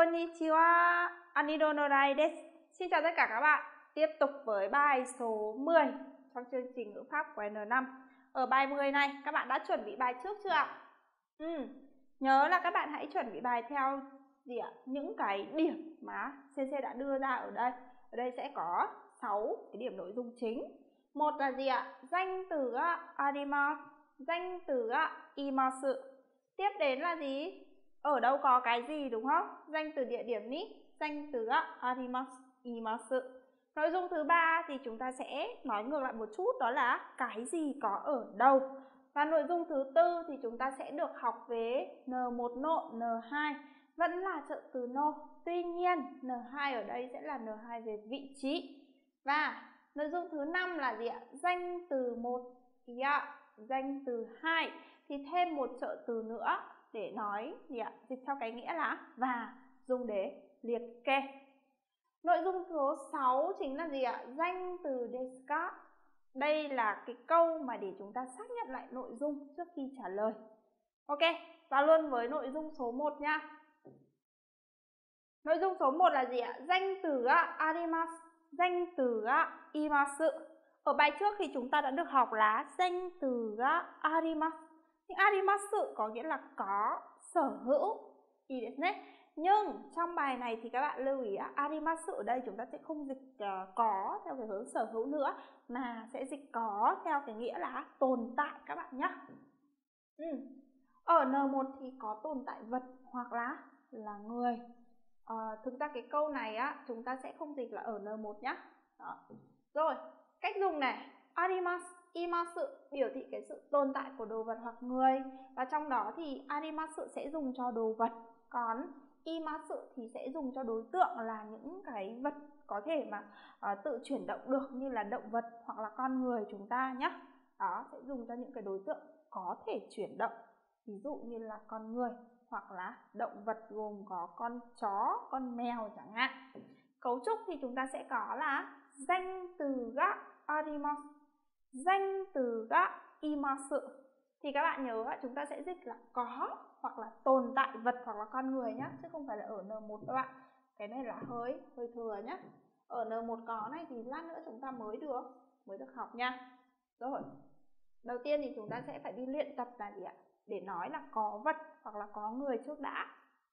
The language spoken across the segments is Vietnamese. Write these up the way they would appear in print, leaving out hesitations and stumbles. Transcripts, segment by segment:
Konnichiwa, Anido Norai desu. Xin chào tất cả các bạn. Tiếp tục với bài số 10 trong chương trình ngữ pháp của N5. Ở bài 10 này, các bạn đã chuẩn bị bài trước chưa ạ? Nhớ là các bạn hãy chuẩn bị bài theo những cái điểm mà CC đã đưa ra ở đây. Ở đây sẽ có 6 cái điểm nội dung chính. Một là gì ạ? Danh từ arimasu, danh từ imasu. Tiếp đến là gì? Ở đâu có cái gì đúng không? Danh từ địa điểm ní, danh từ arimasu, imasu. Nội dung thứ ba thì chúng ta sẽ nói ngược lại một chút, đó là cái gì có ở đâu. Và nội dung thứ tư thì chúng ta sẽ được học về N1 nộ, N2 vẫn là trợ từ no. Tuy nhiên N2 ở đây sẽ là N2 về vị trí. Và nội dung thứ 5 là gì ạ? Danh từ 1 thì danh từ 2 thì thêm một trợ từ nữa để nói gì ạ? Dịch theo cái nghĩa là và, dùng để liệt kê. Nội dung số 6 chính là gì ạ? Danh từ desu ka. Đây là cái câu mà để chúng ta xác nhận lại nội dung trước khi trả lời. Ok, và luôn với nội dung số 1 nha. Nội dung số 1 là gì ạ? Danh từ arimasu, danh từ imasu. Ở bài trước thì chúng ta đã được học là danh từ arimasu. Nhưng arimasu có nghĩa là có, sở hữu. Nhưng trong bài này thì các bạn lưu ý arimasu ở đây chúng ta sẽ không dịch có theo cái hướng sở hữu nữa, mà sẽ dịch có theo cái nghĩa là tồn tại các bạn nhé. Ở N1 thì có tồn tại vật hoặc là người. Thực ra cái câu này chúng ta sẽ không dịch là ở N1 nhé. Rồi, cách dùng này. Arimasu, imasu biểu thị cái sự tồn tại của đồ vật hoặc người. Và trong đó thì arimasu sẽ dùng cho đồ vật. Còn imasu thì sẽ dùng cho đối tượng là những cái vật có thể mà tự chuyển động được, như là động vật hoặc là con người chúng ta nhé. Đó, sẽ dùng cho những cái đối tượng có thể chuyển động. Ví dụ như là con người hoặc là động vật gồm có con chó, con mèo chẳng hạn. Cấu trúc thì chúng ta sẽ có là danh từ ga arimasu, danh từ ga imasu. Thì các bạn nhớ chúng ta sẽ dịch là có hoặc là tồn tại vật hoặc là con người nhé, chứ không phải là ở N1 các bạn. Cái này là hơi thừa nhé. Ở N1 có này thì lát nữa chúng ta mới được học nha. Rồi, đầu tiên thì chúng ta sẽ phải đi luyện tập là gì ạ? Để nói là có vật hoặc là có người trước đã.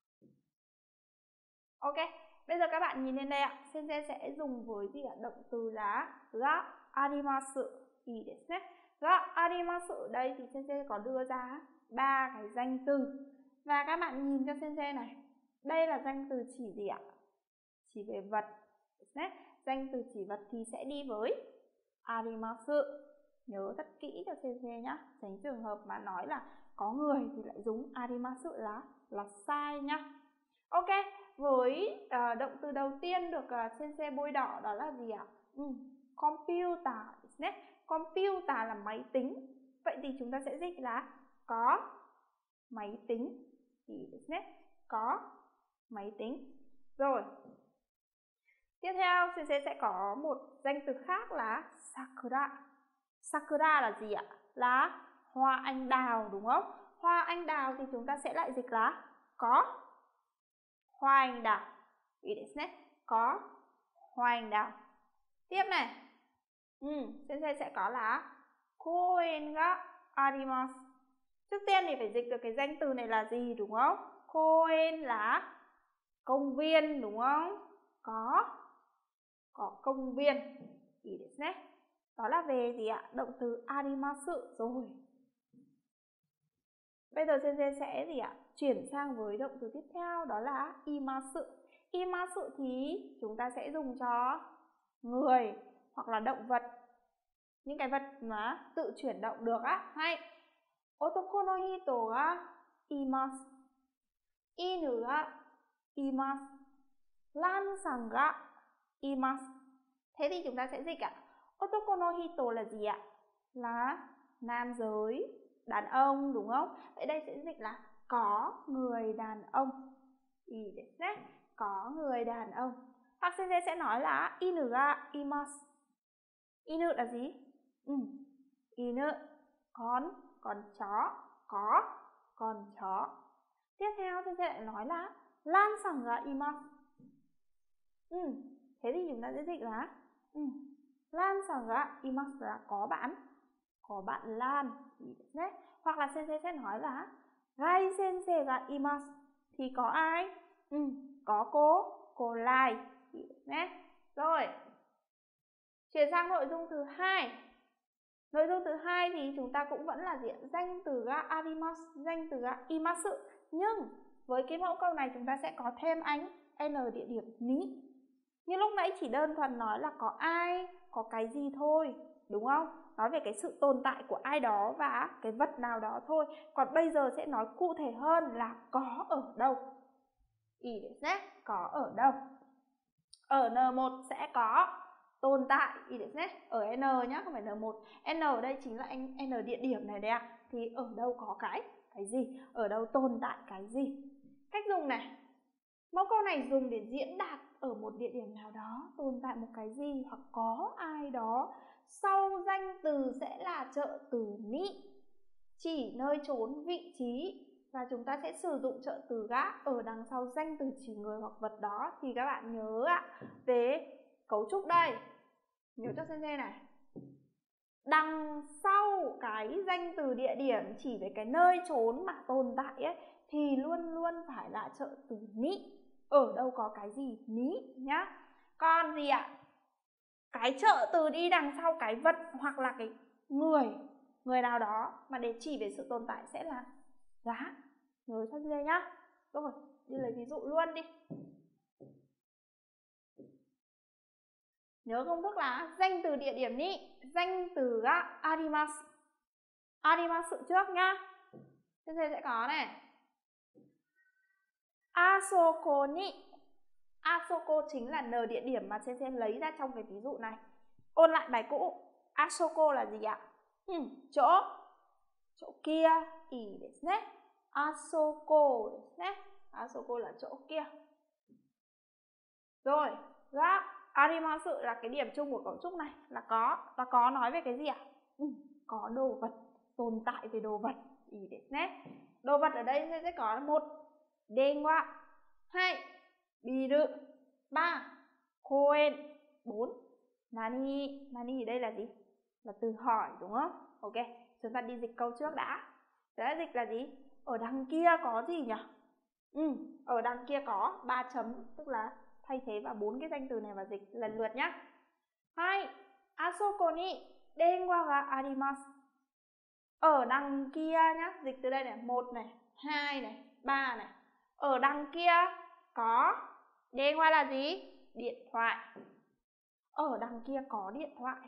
Ok, bây giờ các bạn nhìn lên đây ạ. Sensei sẽ dùng với gì ạ? Động từ là ga arimasu. Ga arimasu ở đây thì Sensei có đưa ra 3 cái danh từ. Và các bạn nhìn cho Sensei này. Đây là danh từ chỉ gì ạ? Chỉ về vật. Danh từ chỉ vật thì sẽ đi với arimasu. Nhớ rất kỹ cho Sensei nhá. Tránh trường hợp mà nói là có người thì lại dùng arimasu là sai nhá. Ok, với động từ đầu tiên được Sensei bôi đỏ đó là gì ạ? Computer. Computer là máy tính. Vậy thì chúng ta sẽ dịch là có máy tính. Có máy tính. Rồi. Tiếp theo Sensei sẽ có một danh từ khác là sakura. Sakura là gì ạ? Là hoa anh đào đúng không? Hoa anh đào thì chúng ta sẽ lại dịch là có hoa anh đào. Có hoa anh đào. Tiếp này. Sensei sẽ có là koen ga arimasu. Trước tiên thì phải dịch được cái danh từ này là gì đúng không? Koen là công viên đúng không? Có công viên. Đó là về gì ạ? Động từ arimasu rồi. Bây giờ Sensei sẽ gì ạ? Chuyển sang với động từ tiếp theo, đó là imasu. Imasu thì chúng ta sẽ dùng cho người hoặc là động vật. Những cái vật mà tự chuyển động được hay. Otoko no hito ga imasu. Inu ga imasu. Lan-san ga imasu. Thế thì chúng ta sẽ dịch ạ. Otoko no hito là gì ạ? Là nam giới, đàn ông đúng không? Vậy đây sẽ dịch là có người đàn ông. Có người đàn ông. Hoặc Sensei sẽ nói là inu ga imasu. Inu là gì? Inu, con chó, có con chó. Tiếp theo Sensei lại nói là Lan-san ga imasu. Thế thì chúng ta sẽ dịch là Lan-san ga imasu là có bạn Lan. Hoặc là sensei sẽ nói là Rai sensei ga imasu thì có ai? Có cô Lai. Rồi, chuyển sang nội dung thứ hai. Nội dung thứ hai thì chúng ta cũng vẫn là danh từ ga arimasu, danh từ ga imasu. Nhưng với cái mẫu câu này chúng ta sẽ có thêm n địa điểm ní. Như lúc nãy chỉ đơn thuần nói là có ai, có cái gì thôi, đúng không? Nói về cái sự tồn tại của ai đó và cái vật nào đó thôi. Còn bây giờ sẽ nói cụ thể hơn là có ở đâu. Có ở đâu. Ở N1 sẽ có tồn tại ở N nhá, không phải N1. N ở đây chính là N địa điểm này đấy ạ. Thì ở đâu có cái gì, ở đâu tồn tại cái gì. Cách dùng này. Mẫu câu này dùng để diễn đạt ở một địa điểm nào đó tồn tại một cái gì hoặc có ai đó. Sau danh từ sẽ là trợ từ ni, chỉ nơi chốn vị trí. Và chúng ta sẽ sử dụng trợ từ ga ở đằng sau danh từ chỉ người hoặc vật đó. Thì các bạn nhớ về cấu trúc đây. Nhớ cho sensei này. Đằng sau cái danh từ địa điểm chỉ về cái nơi chốn mà tồn tại ấy, thì luôn luôn phải là trợ từ ni. Ở đâu có cái gì ní nhá. Còn gì ạ? Cái trợ từ đi đằng sau cái vật hoặc là cái người nào đó mà để chỉ về sự tồn tại sẽ là giá. Nhớ cho đây nhá. Rồi, đi lấy ví dụ luôn đi. Nhớ công thức là danh từ địa điểm ní, danh từ ga arimasu. Arimasu trước nhá. Thế sẽ có này. Asoko ni. Asoko chính là n địa điểm mà sensei lấy ra trong cái ví dụ này. Ôn lại bài cũ. Asoko là gì ạ? Chỗ kia. Asoko. Asoko là chỗ kia. Rồi, ga arimasu là cái điểm chung của cấu trúc này là có. Và có nói về cái gì ạ? Có đồ vật, tồn tại về đồ vật. Đồ vật ở đây sẽ có 1. Denwa. 2. Biru. 3. Koen. 4. Nani. Nani ở đây là gì? Là từ hỏi đúng không? Ok, chúng ta đi dịch câu trước đã. Đấy, dịch là gì? Ở đằng kia có gì nhỉ? Ở đằng kia có 3 chấm, tức là thay thế vào 4 cái danh từ này và dịch lần lượt nhá. 2. Asoko ni denwa ga arimasu. Ở đằng kia nhá, dịch từ đây này, 1 này, 2 này, 3 này. Ở đằng kia có denwa là gì? Điện thoại. Ở đằng kia có điện thoại.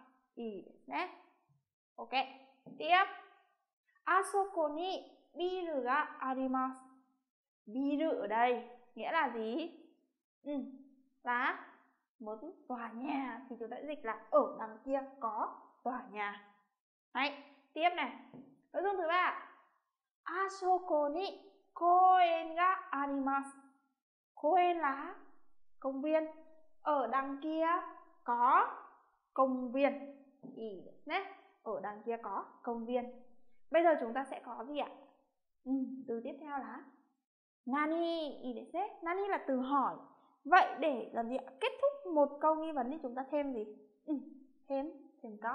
Ok, tiếp. Asoko ni biru ga arimasu. Biru ở đây nghĩa là gì? Là một tòa nhà. Thì chúng ta dịch là ở đằng kia có tòa nhà. Đấy, tiếp này. Nội dung thứ 3. Asoko ni koen ga arimasu. Koen là công viên. Ở đằng kia có công viên. Ở đằng kia có công viên. Bây giờ chúng ta sẽ có gì ạ? Từ tiếp theo là nani. Nani là từ hỏi. Vậy để làm gì ạ? Kết thúc một câu nghi vấn thì chúng ta thêm gì? Thêm có.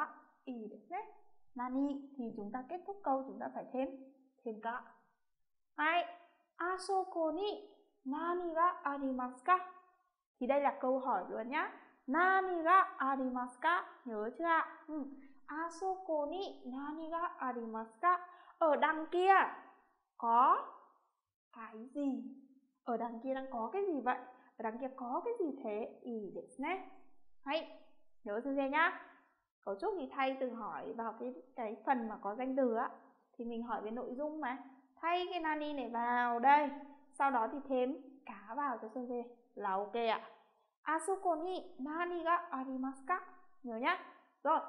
Nani thì chúng ta kết thúc câu chúng ta phải thêm có. Hai. Asoko ni nani ga arimasu ka? Thì đây là câu hỏi luôn nhá. Nani ga arimasu ka? Nhớ chưa ạ? Asoko ni nani ga arimasu ka? Ở đằng kia có cái gì? Ở đằng kia đang có cái gì vậy? Ở đằng kia có cái gì thế? Hay, nhớ sensei nhá. Cấu trúc thì thay từ hỏi vào cái phần mà có danh từ á, thì mình hỏi về nội dung mà. Thay cái nani này vào đây, sau đó thì thêm cá vào cho sensei là ok ạ. Asoko ni nani ga arimasu ka? Nhớ nhá. Rồi.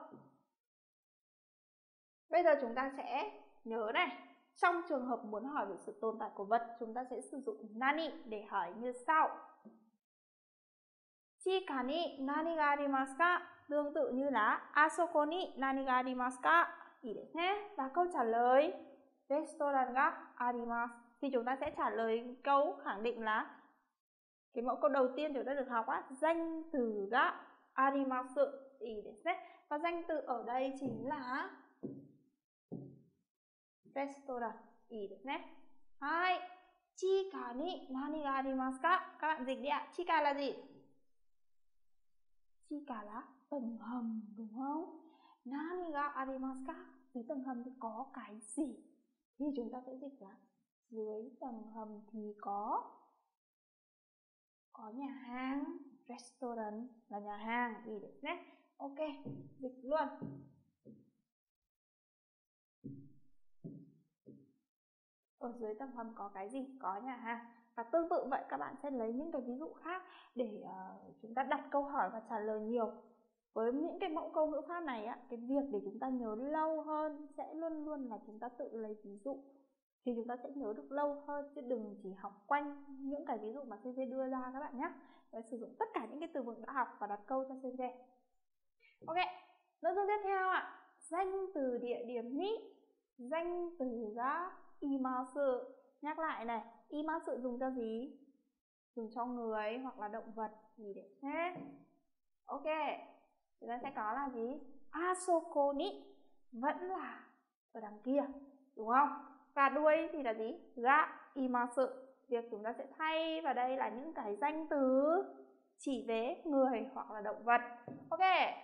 Bây giờ chúng ta sẽ nhớ này. Trong trường hợp muốn hỏi về sự tồn tại của vật, chúng ta sẽ sử dụng nani để hỏi như sau. Chika ni nani ga arimasu ka? Tương tự như là asoko ni nani ga arimasu ka? Và câu trả lời restaurant ga arimasu thì chúng ta sẽ trả lời câu khẳng định là Cái mẫu câu đầu tiên chúng ta được học á, danh từ ga arimasu. Và danh từ ở đây chính là restaurant. Hai, chika ni nani ga arimasu ka? Các bạn dịch đi ạ. Chika là gì? Chika là tầng hầm, đúng không? Nani ga arimasu ka? Dưới tầng hầm thì có cái gì? Thì chúng ta sẽ dịch là dưới tầng hầm thì có nhà hàng, restaurant là nhà hàng. Ok, dịch luôn. Ở dưới tầng hầm có cái gì? Có nhà hàng. Và tương tự vậy, các bạn sẽ lấy những cái ví dụ khác để chúng ta đặt câu hỏi và trả lời nhiều. Với những cái mẫu câu ngữ pháp này á, cái việc để chúng ta nhớ lâu hơn sẽ luôn luôn là chúng ta tự lấy ví dụ, thì chúng ta sẽ nhớ được lâu hơn, chứ đừng chỉ học quanh những cái ví dụ mà CC đưa ra các bạn nhé. Và sử dụng tất cả những cái từ vựng đã học và đặt câu cho CC. Ok, nội dung tiếp theo ạ. Danh từ địa điểm ni, danh từ ga imasu. Nhắc lại này, imasu dùng cho gì? Dùng cho người hoặc là động vật gì để nhé. Ok, chúng ta sẽ có là gì? Asoko ni, vẫn là ở đằng kia, đúng không? Và đuôi thì là gì? Ga imasu. Việc chúng ta sẽ thay vào đây là những cái danh từ chỉ về người hoặc là động vật. Ok.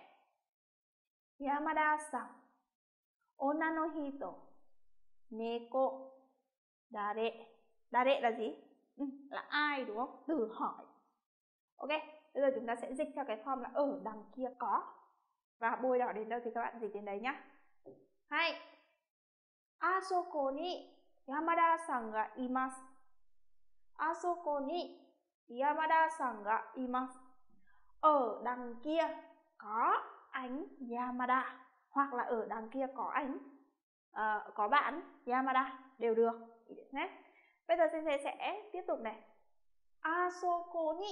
Yamada-san, onna no hito, neko, dare. Dare là gì? Là ai, đúng không? Từ hỏi. Ok, bây giờ chúng ta sẽ dịch theo cái form là ở đằng kia có. Và bôi đỏ đến đâu thì các bạn dịch đến đấy nhá. Hai, asoko ni Yamada-san ga imasu. Asoko ni Yamada-san ga imasu. Ở đằng kia có anh Yamada, hoặc là ở đằng kia có anh có bạn Yamada đều được. Bây giờ Sensei sẽ tiếp tục này. Asoko ni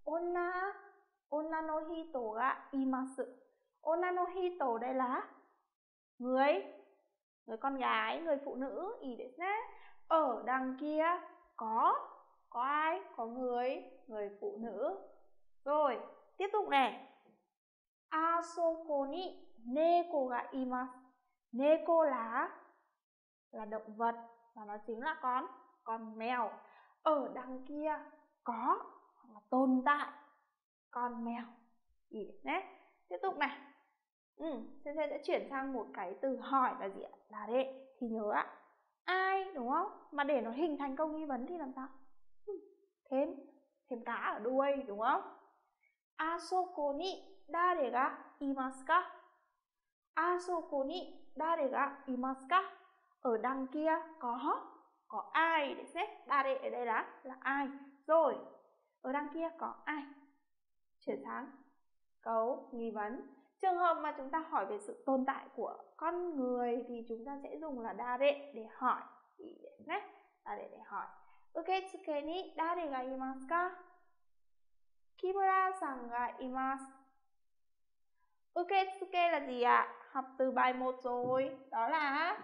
onna no hito ga imasu. Onna no hito đây là người con gái, người phụ nữ. Ở đằng kia có ai? Có người phụ nữ. Rồi, tiếp tục này. Asoko ni neko ga imasu. Neko là động vật, và nó chính là con mèo. Ở đằng kia có hoặc là tồn tại con mèo. Tiếp tục này. Sensei sẽ chuyển sang một cái từ hỏi là gì ạ? Là đệ. Thì nhớ ạ, ai, đúng không? Mà để nó hình thành câu nghi vấn thì làm sao? Thêm cá ở đuôi, đúng không? Asoko ni dare ga imasu ka? Asoko ni dare ga imasu ka? Ở đằng kia có ai? Để xét dare ở đây là ai. Rồi, ở đằng kia có ai? Chuyển sang câu nghi vấn. Trường hợp mà chúng ta hỏi về sự tồn tại của con người thì chúng ta sẽ dùng là dare để hỏi. Dare để hỏi. Uketsuke ni dare ga imasu ka? Kimura-san ga imasu. Uketsuke là gì ạ? Học từ bài 1 rồi. Đó là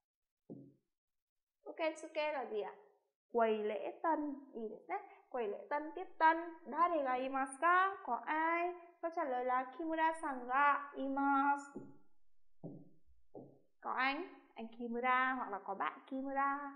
Uketsuke là gì ạ? Quầy lễ tân. Quầy lễ tân, tiếp tân. Dare ga imasu ka? Có ai? Câu trả lời là Kimura-san ga imasu. Có anh Kimura hoặc là có bạn Kimura.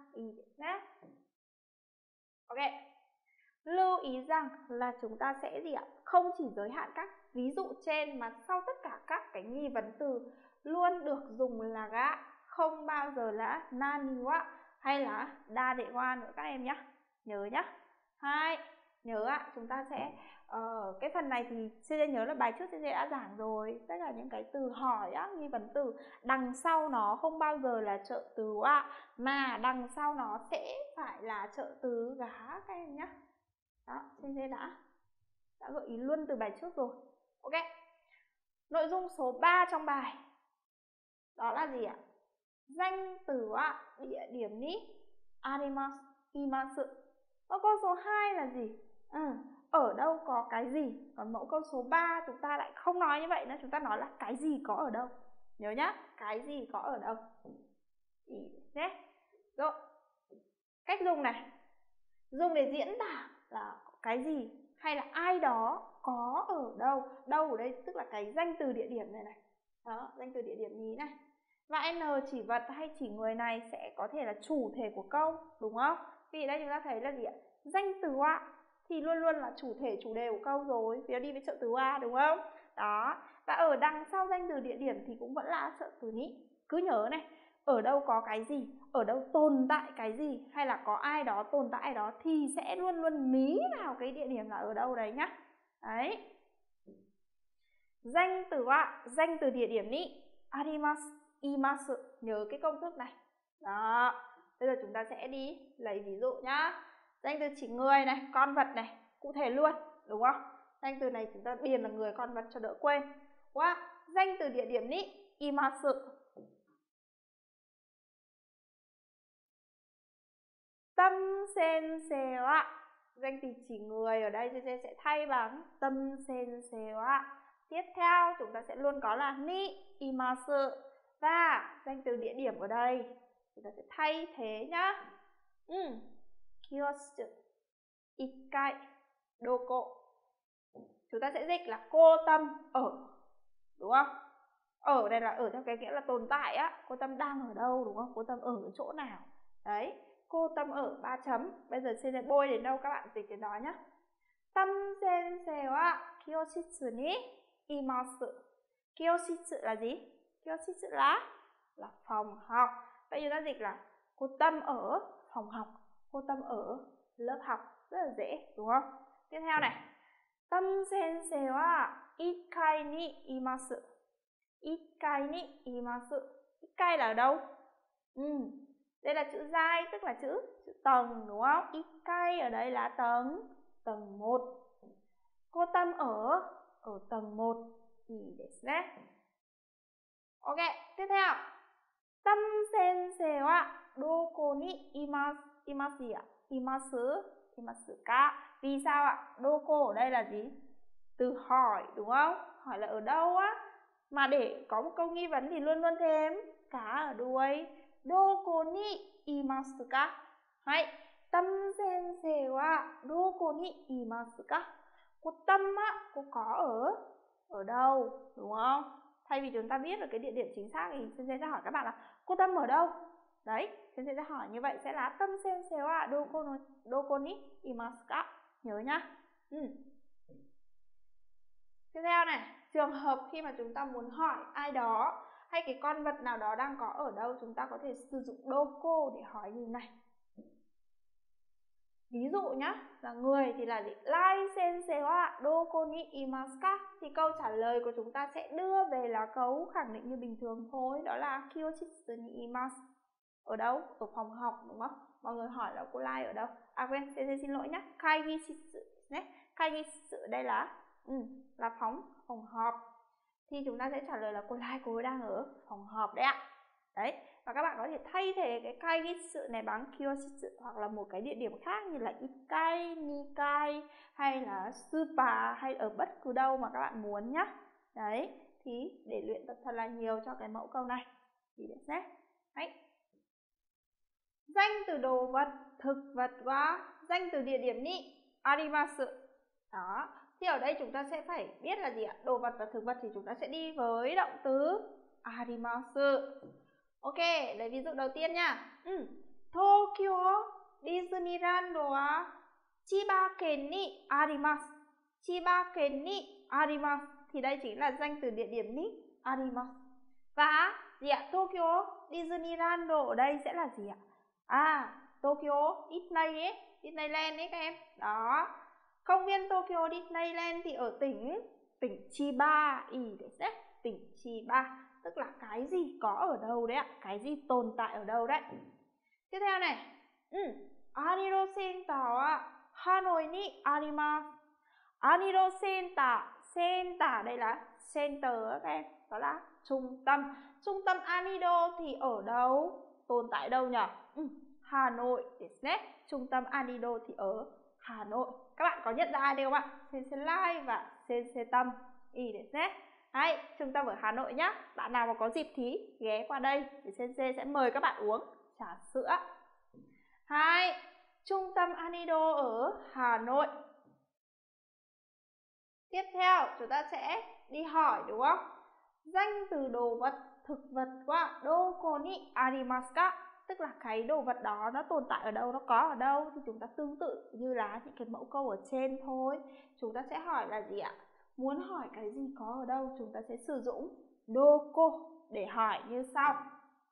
Ok. Lưu ý rằng là chúng ta sẽ gì ạ? Không chỉ giới hạn các ví dụ trên, mà sau tất cả các cái nghi vấn từ luôn được dùng là ga, không bao giờ là nani wa hay là dare wa nữa các em nhé. Nhớ nhá. Hai, nhớ ạ, chúng ta sẽ cái phần này thì CJ nhớ là bài trước CJ đã giảng rồi. Tất cả những cái từ hỏi á, nghi vấn từ đằng sau nó không bao giờ là trợ từ wa, mà đằng sau nó sẽ phải là trợ từ gá các em nhé. Đó, CJ đã gợi ý luôn từ bài trước rồi. Ok. Nội dung số 3 trong bài đó là gì ạ? Danh từ địa điểm ni arimasu, imasu. Và câu số 2 là gì? Ở đâu có cái gì. Còn mẫu câu số 3 chúng ta lại không nói như vậy nữa, chúng ta nói là cái gì có ở đâu. Nhớ nhá, cái gì có ở đâu. Rồi, cách dùng này. Dùng để diễn tả là cái gì hay là ai đó có ở đâu. Đâu ở đây tức là cái danh từ địa điểm này này. Đó, danh từ địa điểm nhí này. Và n chỉ vật hay chỉ người này sẽ có thể là chủ thể của câu, đúng không? Vì ở đây chúng ta thấy là gì ạ? Danh từ ạ thì luôn luôn là chủ thể chủ đề của câu rồi, vì nó đi với trợ từ a, đúng không? Đó. Và ở đằng sau danh từ địa điểm thì cũng vẫn là trợ từ ní. Cứ nhớ này, ở đâu có cái gì, ở đâu tồn tại cái gì, hay là có ai đó tồn tại ai đó thì sẽ luôn luôn mí vào cái địa điểm là ở đâu đấy nhá. Đấy. Danh từ ạ, danh từ địa điểm ní. Arimasu, imasu. Nhớ cái công thức này. Đó. Bây giờ chúng ta sẽ đi lấy ví dụ nhá. Danh từ chỉ người này, con vật này, cụ thể luôn, đúng không? Danh từ này chúng ta điền là người, con vật cho đỡ quên. Wow. Danh từ địa điểm ní. Imasu. Tâm sensei wa. Danh từ chỉ người ở đây sensei sẽ thay bằng tâm sensei wa. Tiếp theo chúng ta sẽ luôn có là ni imasu. Và danh từ địa điểm ở đây chúng ta sẽ thay thế nhá. Kiosu, ikai, doko. Chúng ta sẽ dịch là cô Tâm ở, đúng không? Ở đây là ở theo cái nghĩa là tồn tại á. Cô Tâm đang ở đâu, đúng không? Cô Tâm ở chỗ nào? Đấy. Cô Tâm ở 3 chấm. Bây giờ sensei bôi đến đâu các bạn dịch đến đó nhá. Tâm sensei wa kyoshitsu ni imasu. Kyoshitsu là gì? Kyoshitsu là phòng học. Vậy chúng ta dịch là cô Tâm ở phòng học, cô Tâm ở lớp học. Rất là dễ, đúng không? Tiếp theo này. Tâm sensei wa ikai ni imasu. Ikai ni imasu. Ikai là ở đâu? Đây là chữ giai, tức là chữ tầng, đúng không? Ikai ở đây là tầng 1. Cô Tâm ở tầng 1. Ok, tiếp theo. Tâm sensei wa doko ni imasu ka. Vì sao ạ? Doko ở đây là gì? Từ hỏi, đúng không? Hỏi là ở đâu á. Mà để có một câu nghi vấn thì luôn luôn thêm cá ở đuôi. Doko ni imasu ka? Hay. Tâm sensei wa doko ni imasu ka? Cô Tâm á, cô có ở đâu, đúng không? Thay vì chúng ta biết được cái địa điểm chính xác thì sensei sẽ hỏi các bạn là cô Tâm ở đâu? Đấy, sensei sẽ hỏi như vậy sẽ là Tâm sensei wa doko ni imasu ka? Nhớ nhá. Tiếp theo này, trường hợp khi mà chúng ta muốn hỏi ai đó hay cái con vật nào đó đang có ở đâu, chúng ta có thể sử dụng doko để hỏi như này. Ví dụ nhá, là người thì là Lai sensei wa doko ni imasu ka? Thì câu trả lời của chúng ta sẽ đưa về là câu khẳng định như bình thường thôi, đó là kyoshitsu ni imasu. Ở đâu? Ở phòng học, đúng không? Mọi người hỏi là cô Lai ở đâu? À quên, sensei xin lỗi nhá. Kaigishitsu. Kaigishitsu đây là phòng họp. Thì chúng ta sẽ trả lời là cô Lai cô ấy đang ở phòng họp đấy ạ. Đấy, và các bạn có thể thay thế cái kaigishitsu này bằng kyoshitsu hoặc là một cái địa điểm khác như là ikai, nikai hay là supa hay ở bất cứ đâu mà các bạn muốn nhá. Đấy, thì để luyện tập thật là nhiều cho cái mẫu câu này. Thì để xét. Đấy. Danh từ đồ vật, thực vật wa danh từ địa điểm ni arimasu. Đó. Thì ở đây chúng ta sẽ phải biết là gì ạ? Đồ vật và thực vật thì chúng ta sẽ đi với động từ arimasu. Ok, lấy ví dụ đầu tiên nha. Tokyo Disneyland wa Chiba-ken ni arimasu. Chiba-ken ni arimasu. Thì đây chính là danh từ địa điểm ni arimasu. Và gì ạ? Tokyo Disneyland ở đây sẽ là gì ạ? Tokyo Disneyland ấy các em. Đó. Công viên Tokyo Disneyland thì ở tỉnh Chiba, tỉnh Chiba, tức là cái gì có ở đâu đấy ạ, cái gì tồn tại ở đâu đấy. Tiếp theo này, Aniro Center wa Hanoi ni arimasu. Aniro Center đây là center các em, đó là trung tâm. Trung tâm Aniro thì ở đâu, tồn tại đâu nhỉ? Hà Nội, trung tâm Aniro thì ở Hà Nội. Các bạn có nhận ra ai đây không ạ? Sensei Lai và Sensei Tâm. Đấy, trung tâm ở Hà Nội nhá. Bạn nào mà có dịp thì ghé qua đây để Sensei sẽ mời các bạn uống trà sữa. 2. Trung tâm Anido ở Hà Nội. Tiếp theo chúng ta sẽ đi hỏi đúng không? Danh từ đồ vật, thực vật wa doko ni arimasu ka? Tức là cái đồ vật đó nó tồn tại ở đâu, nó có ở đâu, thì chúng ta tương tự như là những cái mẫu câu ở trên thôi. Chúng ta sẽ hỏi là gì ạ? Muốn hỏi cái gì có ở đâu, chúng ta sẽ sử dụng doko để hỏi như sau.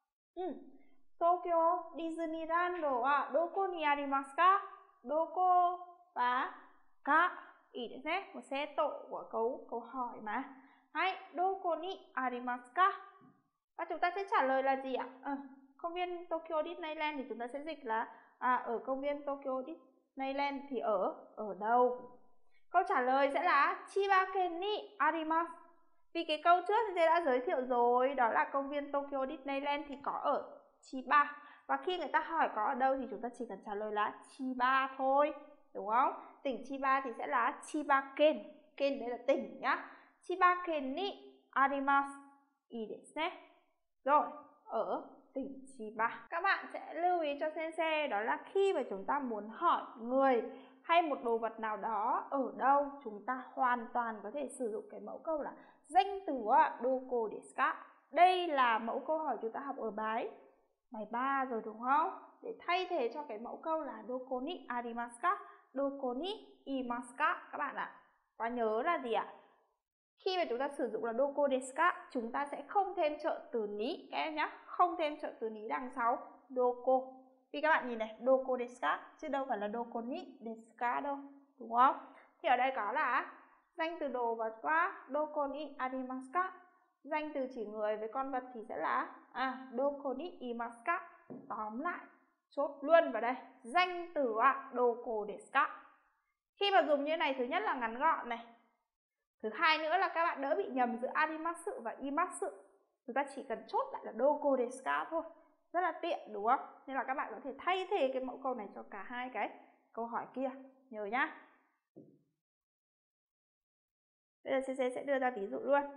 Tokyo Disneyland wa doko ni arimasu ka? Doko và ka. Ý đấy nhé, một xe tổ của câu hỏi mà. Hay, doko ni arimasu ka? Và chúng ta sẽ trả lời là gì ạ? Công viên Tokyo Disneyland thì chúng ta sẽ dịch là ở công viên Tokyo Disneyland thì ở đâu? Câu trả lời sẽ là Chibaken ni arimasu. Vì cái câu trước thì đã giới thiệu rồi, đó là công viên Tokyo Disneyland thì có ở Chiba. Và khi người ta hỏi có ở đâu thì chúng ta chỉ cần trả lời là Chiba thôi, đúng không? Tỉnh Chiba thì sẽ là Chibaken. Ken đây là tỉnh nhá. Chibaken ni arimasu. Ý desu ne. Rồi, ở tỉnh Chiba. Các bạn sẽ lưu ý cho sensei đó là khi mà chúng ta muốn hỏi người hay một đồ vật nào đó ở đâu, chúng ta hoàn toàn có thể sử dụng cái mẫu câu là danh từ doko desu ka. Đây là mẫu câu hỏi chúng ta học ở bài 3 rồi đúng không? Để thay thế cho cái mẫu câu là doko ni arimasu ka, doko ni imasu ka các bạn ạ. Và nhớ là gì ạ? Khi mà chúng ta sử dụng là doko desu ka, chúng ta sẽ không thêm trợ từ ní các em nhé, không thêm trợ từ ní đằng sau doko. Vì các bạn nhìn này, doko desu ka chứ đâu phải là doko ni desu ka đâu, đúng không? Thì ở đây có là danh từ đồ vật wa doko ni arimasu ka. Danh từ chỉ người với con vật thì sẽ là doko ni imasu ka. Tóm lại, chốt luôn vào đây, danh từ doko desu ka. Khi mà dùng như này, thứ nhất là ngắn gọn này. Thứ hai nữa là các bạn đỡ bị nhầm giữa arimasu và imasu. Chúng ta chỉ cần chốt lại là doko desu ka thôi. Rất là tiện đúng không? Nên là các bạn có thể thay thế cái mẫu câu này cho cả hai cái câu hỏi kia. Nhớ nhá. Bây giờ CC sẽ đưa ra ví dụ luôn.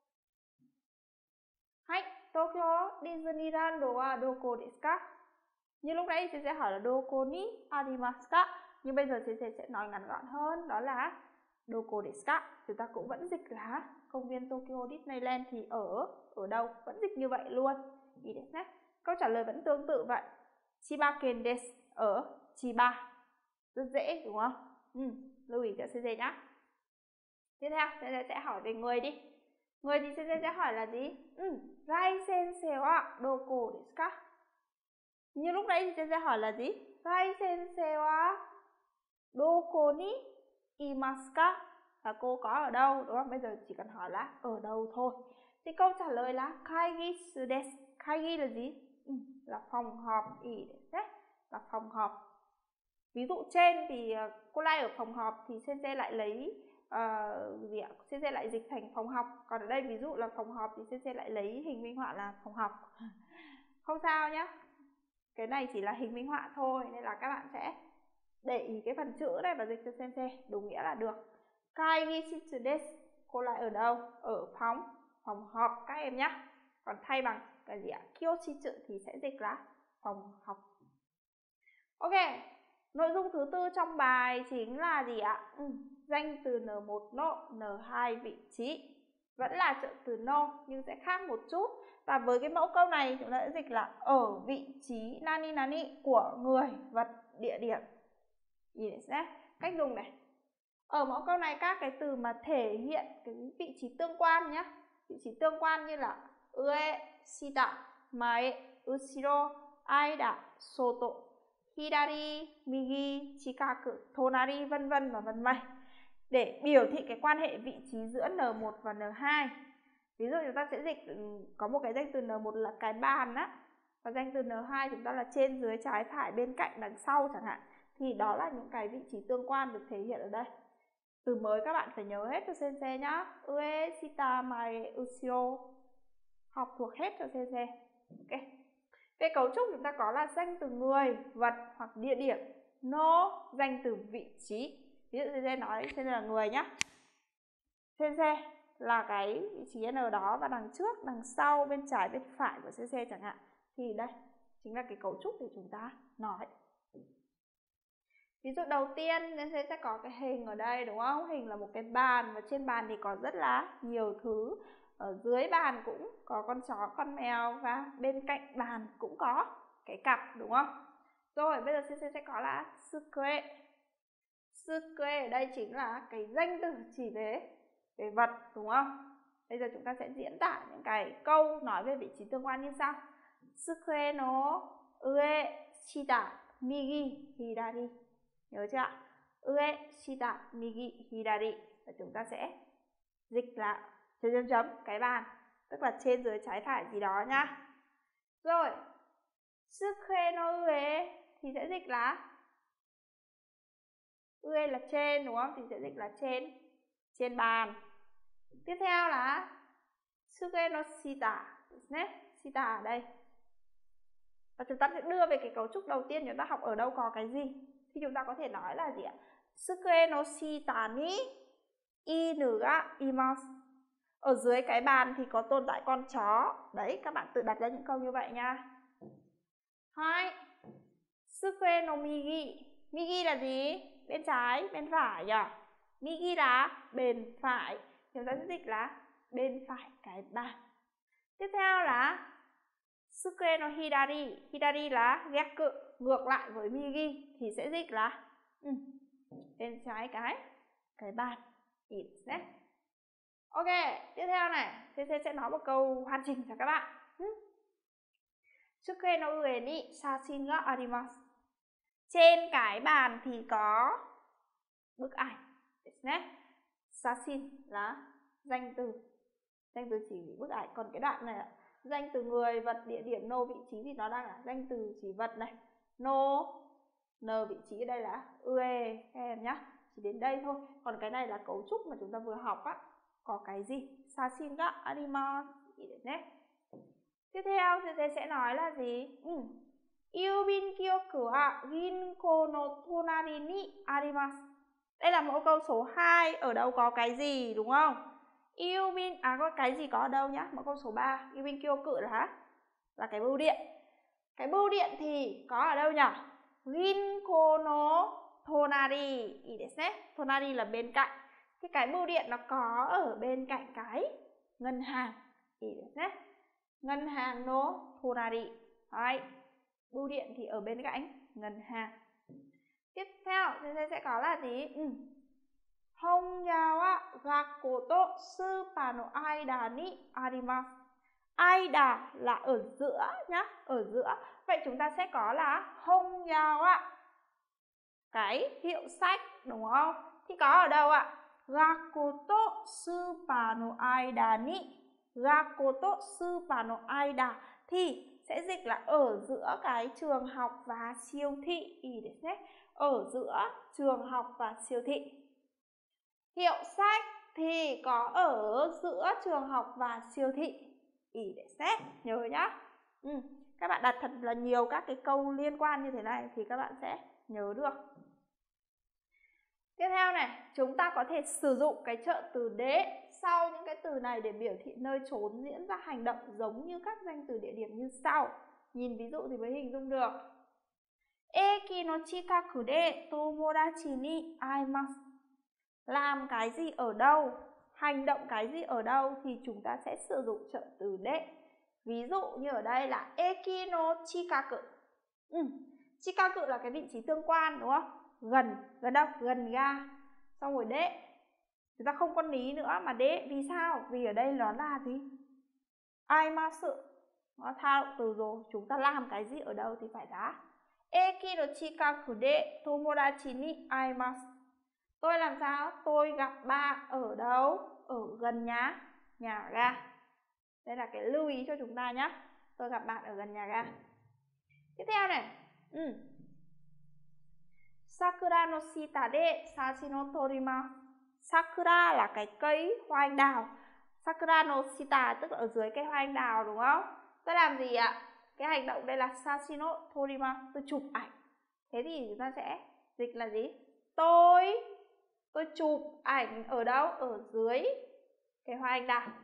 Hay, Tokyo Disneyland wa doko desu ka? Như lúc nãy CC hỏi là doko ni arimasu ka? Nhưng bây giờ CC sẽ nói ngắn gọn hơn, đó là doko desu ka. Chúng ta cũng vẫn dịch là công viên Tokyo Disneyland thì ở đâu, vẫn dịch như vậy luôn. Ý desu ne. Câu trả lời vẫn tương tự vậy. Chibaken desu, ở Chiba. Rất dễ đúng không? Lưu ý cho CC nhá. Tiếp theo, CC sẽ hỏi về người đi. Người thì CC sẽ hỏi là gì? Rai sensei wa doko desu ka? Như lúc nãy thì CC hỏi là gì? Rai sensei wa doko ni imasu ka? Là cô có ở đâu, đúng không? Bây giờ chỉ cần hỏi là ở đâu thôi. Thì câu trả lời là kaigisu desu. Kaigi là gì? Là phòng họp. Ý đấy, là phòng họp. Ví dụ trên thì cô Lai ở phòng họp thì sensei lại lấy sensei lại dịch thành phòng học. Còn ở đây ví dụ là phòng họp thì sensei lại lấy hình minh họa là phòng học. Không sao nhá. Cái này chỉ là hình minh họa thôi, nên là các bạn sẽ để ý cái phần chữ này và dịch cho sensei, đúng nghĩa là được. Kaigisu desu, cô Lai ở đâu? Ở phòng họp các em nhá. Còn thay bằng cái gì ạ? Kyoshichu thì sẽ dịch là phòng học. Ok, nội dung thứ tư trong bài chính là gì ạ? Danh từ N1 no, N2 vị trí. Vẫn là trợ từ no nhưng sẽ khác một chút. Và với cái mẫu câu này chúng ta sẽ dịch là ở vị trí nani nani của người, vật, địa điểm. Cách dùng này. Ở mẫu câu này các cái từ mà thể hiện cái vị trí tương quan nhé. Vị trí tương quan như là ue, shita, mae, ushiro, aida, soto, hidari, migi, chikaku, tonari, vân vân và vân vân. Để biểu thị cái quan hệ vị trí giữa N1 và N2. Ví dụ chúng ta sẽ dịch có một cái danh từ N1 là cái bàn á. Và danh từ N2 chúng ta là trên, dưới, trái, phải, bên cạnh, đằng sau chẳng hạn. Thì đó là những cái vị trí tương quan được thể hiện ở đây. Từ mới các bạn phải nhớ hết cho sensei nhá. Ue, shita, mae, ushiro. Học thuộc hết cho sensei. Ok. Về cấu trúc chúng ta có là danh từ người, vật hoặc địa điểm. No, danh từ vị trí. Ví dụ sensei nói sensei là người nhá. Sensei là cái vị trí N đó, và đằng trước, đằng sau, bên trái, bên phải của sensei chẳng hạn. Thì đây chính là cái cấu trúc để chúng ta nói. Ví dụ đầu tiên nên sẽ có cái hình ở đây đúng không? Hình là một cái bàn và trên bàn thì có rất là nhiều thứ. Ở dưới bàn cũng có con chó, con mèo và bên cạnh bàn cũng có cái cặp đúng không? Rồi bây giờ Sensei sẽ có là sukue. Sukue ở đây chính là cái danh từ chỉ về vật đúng không? Bây giờ chúng ta sẽ diễn tả những cái câu nói về vị trí tương quan như sau. Sukue no ue, shita, migi, hidari. Nhớ chưa ạ? Ue, shita, migi, hidari. Và chúng ta sẽ dịch là chấm cái bàn, tức là trên dưới trái phải gì đó nhá. Rồi, sukue no ue thì sẽ dịch là ue là trên đúng không? Thì sẽ dịch là trên bàn. Tiếp theo là sukue no shita, shita ở đây. Và chúng ta sẽ đưa về cái cấu trúc đầu tiên chúng ta học ở đâu có cái gì. Thì chúng ta có thể nói là gì ạ? Sukue no shita ni inu ga imasu. Ở dưới cái bàn thì có tồn tại con chó. Đấy, các bạn tự đặt ra những câu như vậy nha. 2. Sukue no migi. Migi là gì? Bên trái, bên phải nhỉ? Migi là bên phải. Chúng ta sẽ dịch là bên phải cái bàn. Tiếp theo là sukue no hidari. Hidari là gyaku, ngược lại với migi thì sẽ dịch là bên trái cái bàn. Ok, tiếp theo này, Sensei sẽ nói một câu hoàn chỉnh cho các bạn. Sukue no ue ni shashin ga arimasu. Trên cái bàn thì có bức ảnh. Shashin là danh từ chỉ bức ảnh. Còn cái đoạn này là danh từ người, vật, địa điểm, no, vị trí thì nó đang là danh từ chỉ vật này. No, n vị trí ở đây là ue các em nhá. Chỉ đến đây thôi. Còn cái này là cấu trúc mà chúng ta vừa học á. Có cái gì? Shashin ga arimasu. Tiếp theo thì sẽ nói là gì? Yubin kyoku wa ginko no tonari ni arimasu. Đây là mẫu câu số 2. Ở đâu có cái gì đúng không? Yubin, có cái gì có ở đâu nhá? Mẫu câu số 3. Yubin kyoku là cái bưu điện. Cái bưu điện thì có ở đâu nhỉ? Ginko no tonari. Tonari là bên cạnh. Thì cái bưu điện nó có ở bên cạnh cái ngân hàng. Ngân hàng no tonari. Đấy. Bưu điện thì ở bên cạnh ngân hàng. Tiếp theo sẽ có là gì? Honja wa gakko to supa no aida ni arimasu. Aida là ở giữa nhá, ở giữa. Vậy chúng ta sẽ có là honja wa, cái hiệu sách đúng không? Thì có ở đâu ạ? Gakko to supa no aida ni. Gakko to supa no aida thì sẽ dịch là ở giữa cái trường học và siêu thị. Ở giữa trường học và siêu thị. Hiệu sách thì có ở giữa trường học và siêu thị. Nhớ nhá. Các bạn đặt thật là nhiều các cái câu liên quan như thế này thì các bạn sẽ nhớ được. Tiếp theo này, chúng ta có thể sử dụng cái trợ từ đế sau những cái từ này để biểu thị nơi chốn diễn ra hành động giống như các danh từ địa điểm như sau. Nhìn ví dụ thì mới hình dung được. Eki no chikaku de tomodachi ni aimasu. Làm cái gì ở đâu, hành động cái gì ở đâu thì chúng ta sẽ sử dụng trợ từ de. Ví dụ như ở đây là eki no chikaku. Chikaku là cái vị trí tương quan đúng không? Gần đâu? Gần ga. Xong rồi de. Chúng ta không có ní nữa mà de. Vì sao? Vì ở đây nó là gì? Aimasu. Nó tha động từ rồi. Chúng ta làm cái gì ở đâu thì phải là eki no chikaku de tomodachi ni aimasu. Tôi làm sao? Tôi gặp bạn ở đâu? Ở gần nhà ga. Đây là cái lưu ý cho chúng ta nhé. Tôi gặp bạn ở gần nhà ga. Tiếp theo này. Sakura no shita de sashi no torimasu. Sakura là cái cây hoa anh đào. Sakura no shita tức là ở dưới cây hoa anh đào đúng không? Tôi làm gì ạ? Cái hành động đây là sashi no torimasu. Tôi chụp ảnh. Thế thì chúng ta sẽ dịch là gì? Tôi chụp ảnh ở đâu? Ở dưới cái hoa anh đào.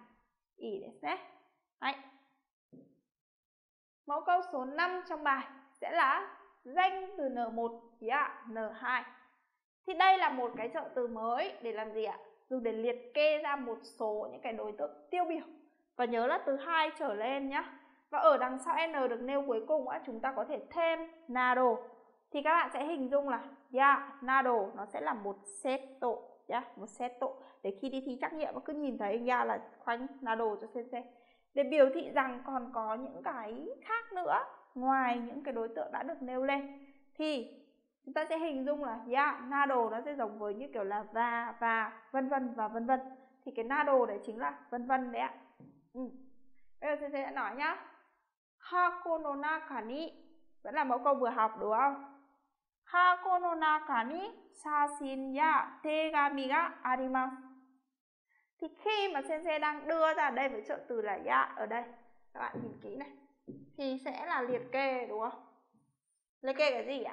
Đấy. Mẫu câu số 5 trong bài sẽ là danh từ N1 ya N2. Thì đây là một cái trợ từ mới để làm gì ạ? Dùng để liệt kê ra một số những cái đối tượng tiêu biểu. Và nhớ là từ 2 trở lên nhá. Và ở đằng sau N được nêu cuối cùng chúng ta có thể thêm nado. Thì các bạn sẽ hình dung là ya nado nó sẽ là một setto nhá, một setto. Để khi đi thi trắc nghiệm cứ nhìn thấy ya là khoanh nado cho sensei. Để biểu thị rằng còn có những cái khác nữa ngoài những cái đối tượng đã được nêu lên. Thì chúng ta sẽ hình dung là ya nado nó sẽ giống với như kiểu là và vân vân và vân vân. Thì cái nado đấy chính là vân vân đấy ạ. Bây giờ sensei sẽ nói nhá. Hako no naka ni, vẫn là mẫu câu vừa học đúng không? Hako no naka ni shashin ya tegami ga arimasu. Thì khi mà sensei đang đưa ra đây với trợ từ là ya ở đây, các bạn nhìn kỹ này, thì sẽ là liệt kê đúng không? Liệt kê cái gì ạ?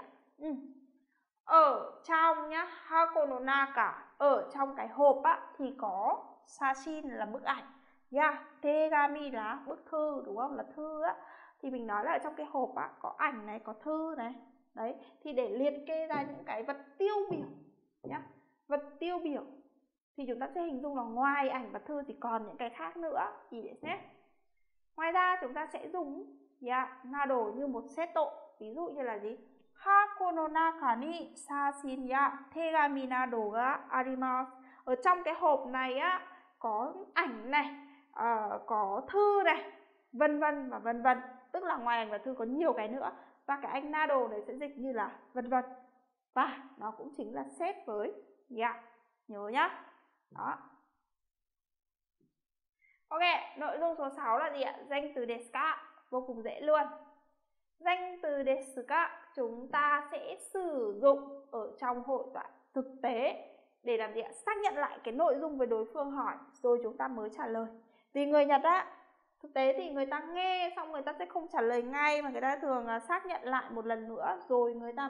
Ở trong nhá, hako no naka, ở trong cái hộp thì có sashin là bức ảnh, ya tegami là bức thư đúng không? Là thư thì mình nói là ở trong cái hộp có ảnh này, có thư này. Đấy, thì để liệt kê ra những cái vật tiêu biểu nhá. Vật tiêu biểu thì chúng ta sẽ hình dung là ngoài ảnh và thư thì còn những cái khác nữa. Chỉ để xét. Ngoài ra chúng ta sẽ dùng nado như một setto. Ví dụ như là gì? Hako no naka ni shashin ya tegami nado ga arimasu. Ở trong cái hộp này có ảnh này, có thư này, vân vân và vân vân. Tức là ngoài ảnh và thư có nhiều cái nữa. Và cái anh nado này sẽ dịch như là vân vân. Và nó cũng chính là xét với ya. Nhớ nhá. Đó. Ok, nội dung số 6 là gì ạ? Danh từ desu ka. Vô cùng dễ luôn. Danh từ desu ka chúng ta sẽ sử dụng ở trong hội thoại thực tế để làm gì ạ? Xác nhận lại cái nội dung về đối phương hỏi rồi chúng ta mới trả lời. Vì người Nhật thực tế thì người ta nghe xong người ta sẽ không trả lời ngay, mà người ta thường xác nhận lại một lần nữa rồi người ta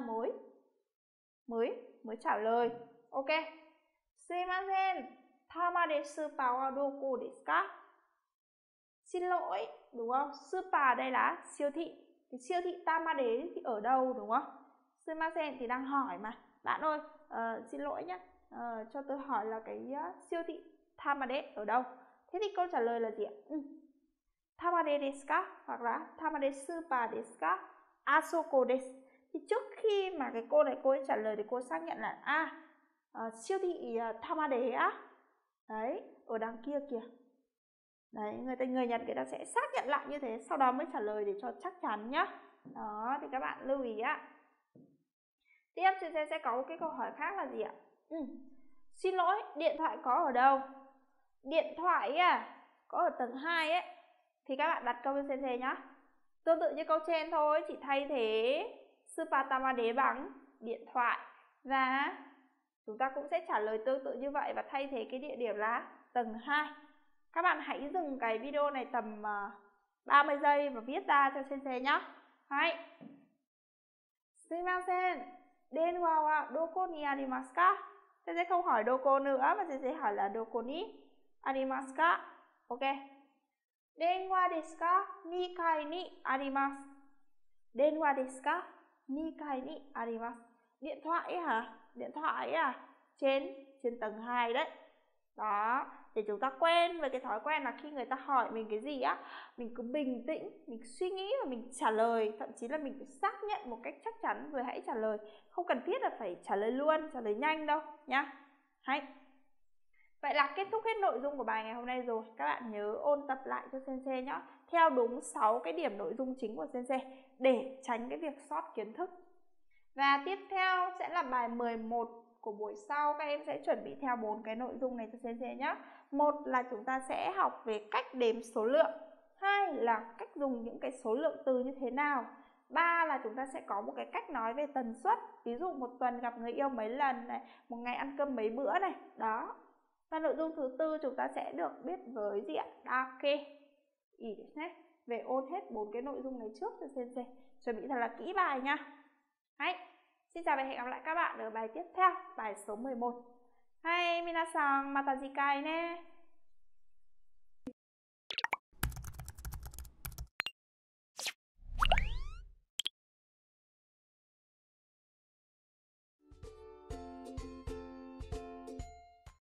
mới trả lời. Ok. Sumimasen, tama desu wa doko desu ka? Xin lỗi, đúng không? Supa đây là siêu thị. Cái siêu thị Tamade thì ở đâu đúng không? Sumimasen thì đang hỏi mà. Bạn ơi, xin lỗi nhé, cho tôi hỏi là cái siêu thị Tamade ở đâu? Thế thì câu trả lời là gì ạ? Tamade desu ka? Hoặc là Tamade Supa desu ka? Asoko desu. Thì trước khi mà cái cô này cô ấy trả lời thì cô xác nhận là siêu thị Tamade đấy, ở đằng kia kìa. Đấy, người Nhật người ta sẽ xác nhận lại như thế, sau đó mới trả lời để cho chắc chắn nhá. Đó, thì các bạn lưu ý Tiếp sẽ có một cái câu hỏi khác là gì ạ? Xin lỗi, điện thoại có ở đâu? Điện thoại có ở tầng 2 ấy. Thì các bạn đặt câu cho sensei nhá. Tương tự như câu trên thôi, chỉ thay thế Supa Tamade bằng điện thoại. Và chúng ta cũng sẽ trả lời tương tự như vậy và thay thế cái địa điểm là tầng 2. Các bạn hãy dừng cái video này tầm 30 giây và viết ra cho sensei nhé. Hai. Sumimasen, denwa wa doko ni arimasu ka? Sensei không hỏi doko nữa mà sensei hỏi là doko ni arimasu ka? Ok. Denwa desu ka? Nikai ni arimasu. Denwa desu ka? Nikai ni arimasu. Điện thoại hả? Điện thoại trên tầng 2 đấy. Đó, để chúng ta quen với cái thói quen là khi người ta hỏi mình cái gì mình cứ bình tĩnh, mình suy nghĩ và mình trả lời. Thậm chí là mình phải xác nhận một cách chắc chắn rồi hãy trả lời. Không cần thiết là phải trả lời luôn, trả lời nhanh đâu nhá. Hay. Vậy là kết thúc hết nội dung của bài ngày hôm nay rồi. Các bạn nhớ ôn tập lại cho sensei nhé, theo đúng 6 cái điểm nội dung chính của sensei để tránh cái việc sót kiến thức. Và tiếp theo sẽ là bài 11 của buổi sau. Các em sẽ chuẩn bị theo 4 cái nội dung này cho sensei nhé. Một là chúng ta sẽ học về cách đếm số lượng. Hai là cách dùng những cái số lượng từ như thế nào. Ba là chúng ta sẽ có một cái cách nói về tần suất. Ví dụ một tuần gặp người yêu mấy lần này, một ngày ăn cơm mấy bữa này. Đó. Và nội dung thứ tư chúng ta sẽ được biết với gì ạ? Dake. Về ôn hết 4 cái nội dung này trước cho sensei. Chuẩn bị thật là kỹ bài nha. Hay. Xin chào và hẹn gặp lại các bạn ở bài tiếp theo, bài số 11. Hai, minasan, mata jikai ne.